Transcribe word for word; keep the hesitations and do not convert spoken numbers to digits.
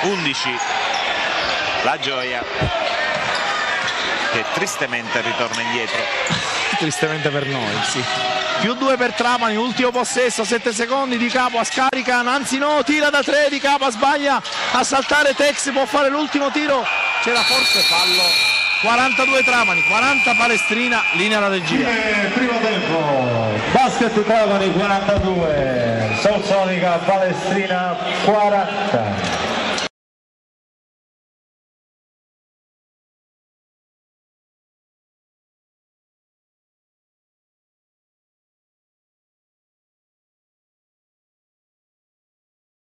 undici la Gioia, che tristemente ritorna indietro. Tristemente per noi, sì. Più due per Trapani, ultimo possesso, sette secondi, Di Capua scarica, anzi no, tira da tre, Di Capua sbaglia a saltare, Tex può fare l'ultimo tiro, c'era forse fallo. quarantadue Trapani, quaranta Palestrina, linea alla regia. Primo tempo, basket Trapani quarantadue, Solsonica Palestrina quaranta.